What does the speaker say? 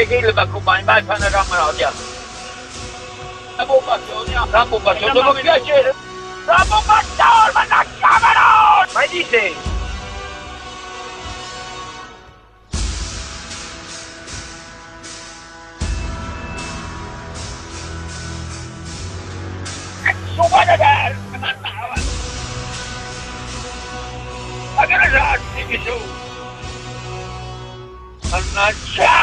sei kill per compagni, vai a fare una camera di altro. La bombazione, non mi piace. La bombazione, ma la camera! Ma dice? Su guarda che ma che ne sai su? Mannaggia!